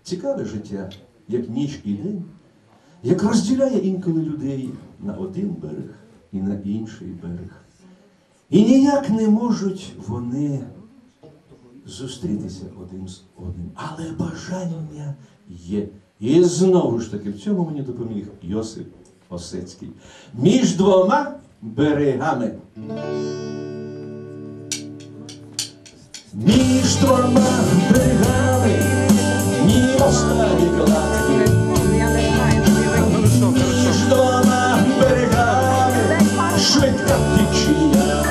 Цікаве життя, як ніч і день, як розділяє інколи людей на один берег і на інший берег. І ніяк не можуть вони зустрітися один з одним. Але бажання є. І знову ж таки, в цьому мені допоміг Йосип Осецький. Між двома берегами. Між двома берегами, ні моста, ні кладки. Між двома берегами, швидка течія.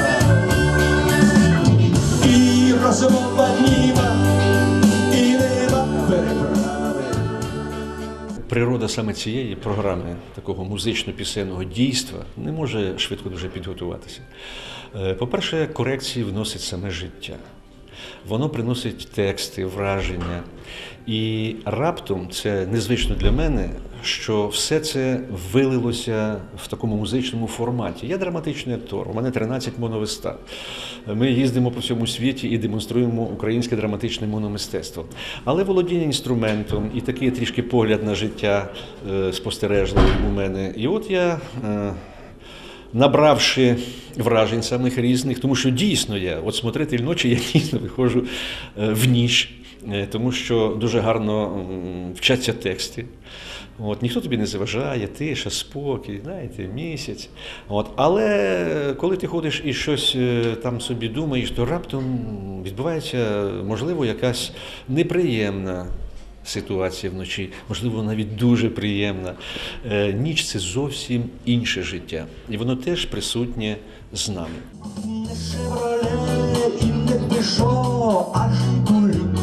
І розмова дніва, і неба переправи. Природа саме цієї програми, такого музично-пісенного дійства, не може швидко дуже підготуватися. По-перше, корекції вносить саме життя. Воно приносить тексти, враження. І раптом, це незвично для мене, що все це вилилося в такому музичному форматі. Я драматичний актор, у мене 13 моновистав. Ми їздимо по всьому світі і демонструємо українське драматичне мономистецтво. Але володіння інструментом і такий трішки погляд на життя спостережливий у мене. І от я, набравши вражень самих різних, тому що дійсно я, от «Смотритель ночі», я дійсно виходжу в ніч, тому що дуже гарно вчаться тексти. От, ніхто тобі не заважає, тиша, спокій, знаєте, місяць. От, але коли ти ходиш і щось там собі думаєш, то раптом відбувається, можливо, якась неприємна ситуація вночі, можливо, навіть дуже приємна. Ніч – це зовсім інше життя. І воно теж присутнє з нами. Не «Шевроле» і не «Пежо», а «Жигуль».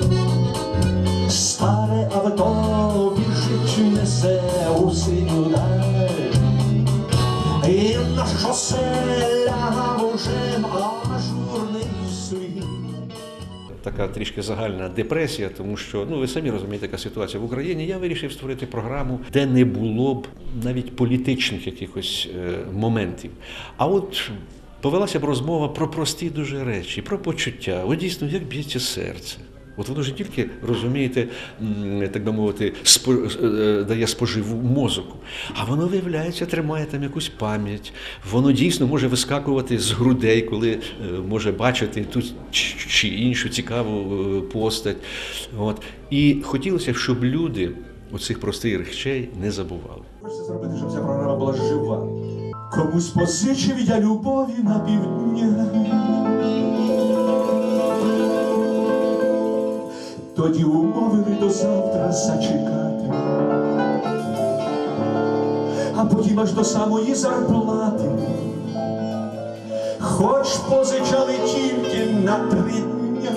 Старе авто біжить, несе у синю даль. І на шосе лягав уже ажурний світ. Така трішки загальна депресія, тому що, ви самі розумієте, яка ситуація в Україні. Я вирішив створити програму, де не було б навіть політичних якихось моментів. А от повелася б розмова про прості дуже речі, про почуття. От дійсно, як б'ється серце. От воно ж не тільки, розумієте, так би мовити, дає споживу мозку, а воно, виявляється, тримає там якусь пам'ять. Воно дійсно може вискакувати з грудей, коли може бачити ту чи іншу цікаву постать. От. І хотілося б, щоб люди оцих простих речей не забували. Хочеться зробити, щоб ця програма була жива. Комусь позичив я любові на півдня. Тоді умовили до завтра зачекати, а потім аж до самої зарплати. Хоч позичали тільки на 3 дня.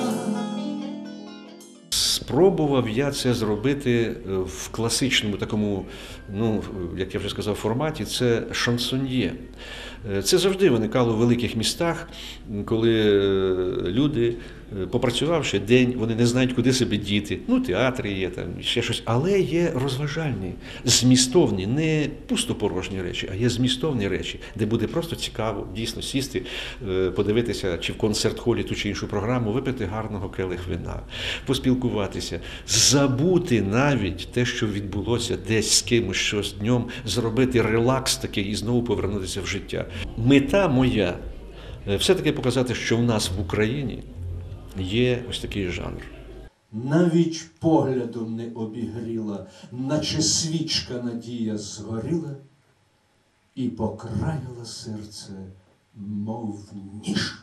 Спробував я це зробити в класичному такому, як я вже сказав, форматі, це шансоньє. Це завжди виникало в великих містах, коли люди, попрацювавши день, вони не знають, куди себе діти. Театри є, там, ще щось, але є розважальні, змістовні, не пустопорожні речі, а є змістовні речі, де буде просто цікаво дійсно сісти, подивитися, чи в концерт-холі ту чи іншу програму, випити гарного келих вина, поспілкуватися, забути навіть те, що відбулося десь з кимось щось днем, зробити релакс такий і знову повернутися в життя. Мета моя – все-таки показати, що в нас в Україні є ось такий жанр. Навіть поглядом не обігріла, наче свічка надія згоріла і покраїла серце, мов ніж.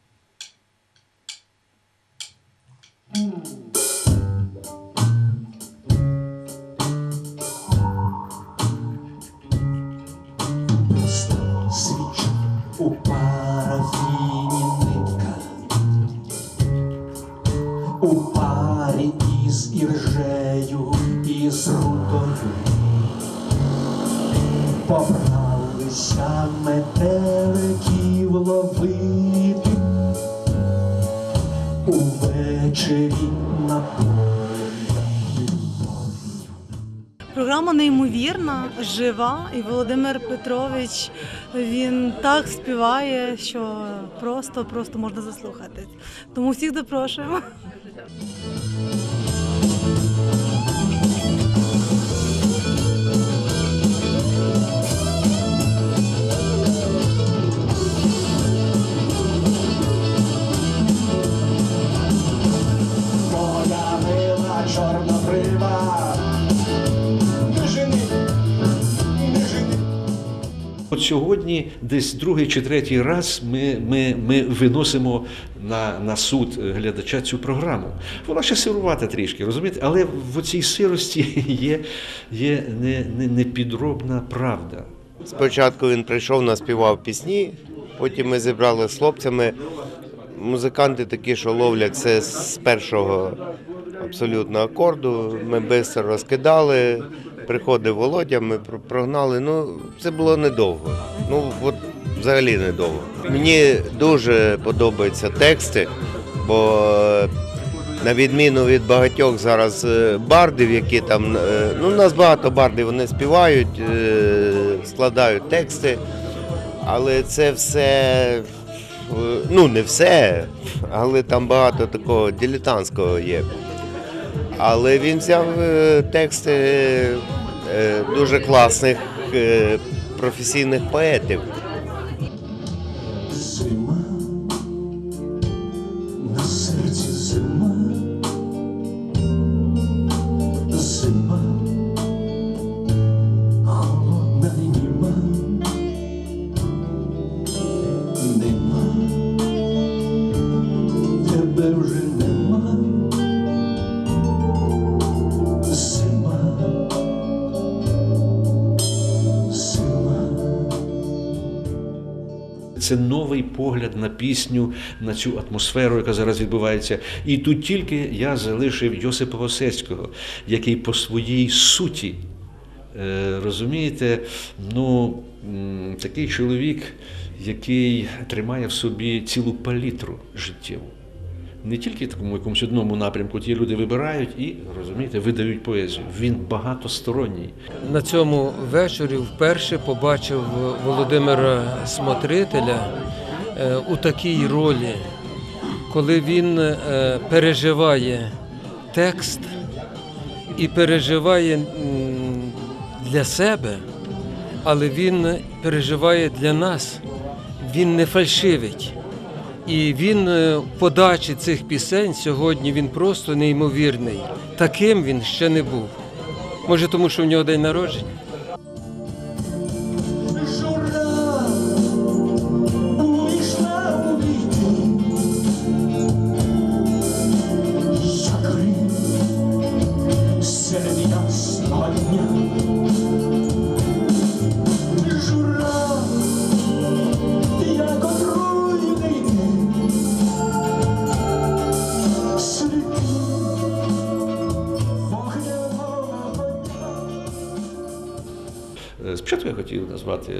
Просто свіча у парафіні нитка, у парі із іржею і з рудою побралися метеликів ловити увечері на полі. Програма неймовірна, жива, і Володимир Петрович, він так співає, що просто можна заслухати. Тому всіх запрошуємо. От сьогодні десь другий чи третій раз ми виносимо на суд глядача цю програму. Вона ще сирувата трішки, розумієте? Але в цій сирості є непідробна правда. Спочатку він прийшов, наспівав пісні, потім ми зібрали з хлопцями. Музиканти такі, що ловлять це з першого абсолютно акорду. Ми швидко розкидали, приходив Володя, ми прогнали. Ну, це було недовго. Ну, от взагалі недовго. Мені дуже подобаються тексти, бо на відміну від багатьох зараз бардів, які там, ну, у нас багато бардів, вони співають, складають тексти, але це все, ну, не все, але там багато такого дилетантського є. Але він взяв тексти дуже класних професійних поетів. Зима, на серці зима, зима, холодна й німа, нема, тебе вже нема, зима, зима. Це новий погляд на пісню, на цю атмосферу, яка зараз відбувається. І тут тільки я залишив Йосипа Осецького, який по своїй суті, розумієте, ну, такий чоловік, який тримає в собі цілу палітру життєву. Не тільки в такому якомусь одному напрямку ті люди вибирають і, розумієте, видають поезію. Він багатосторонній. На цьому вечорі вперше побачив Володимира Смотрителя у такій ролі, коли він переживає текст і переживає для себе, але він переживає для нас, він не фальшивить. І він в подачі цих пісень сьогодні він просто неймовірний. Таким він ще не був. Може, тому що в нього день народження? Жура вийшла у вітрі, як риб серед ясного дня. Жура, як отруйний дим, сліпий вогневого вогня. Спочатку я хотів назвати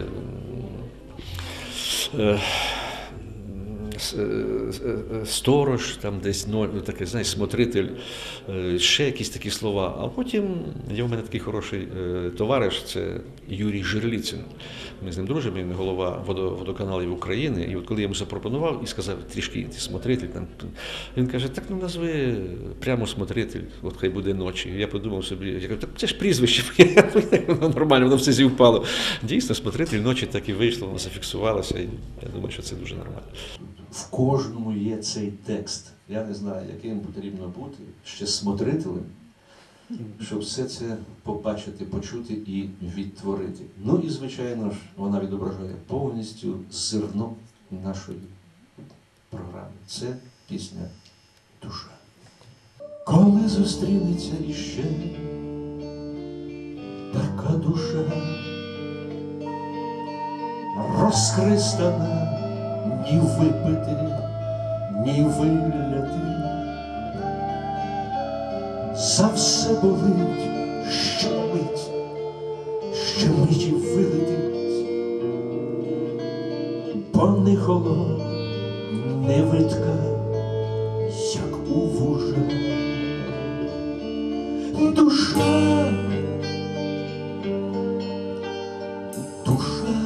сторож, там десь такий, знаєш, смотритель, ще якісь такі слова. А потім є в мене такий хороший товариш, це Юрій Жирліцин. Ми з ним дружимо, він голова водоканалів України. І от коли я йому запропонував і сказав, трішки смотритель, там, він каже, так ну назви прямо смотритель, от хай буде ночі. Я подумав собі, я кажу, так це ж прізвище, воно нормально, воно все зівпало. Дійсно, смотритель ночі так і вийшло, воно зафіксувалося, і я думаю, що це дуже нормально. В кожному є цей текст. Я не знаю, яким потрібно бути, ще смотрителем, щоб все це побачити, почути і відтворити. Ну і, звичайно ж, вона відображає повністю зерно нашої програми. Це пісня «Душа». Коли зустрінеться іще така душа, розхристана, ні випити, ні виляти, за все болить, щомить і вилетить, бо не холод, не витка, як у вужа. Душа, душа,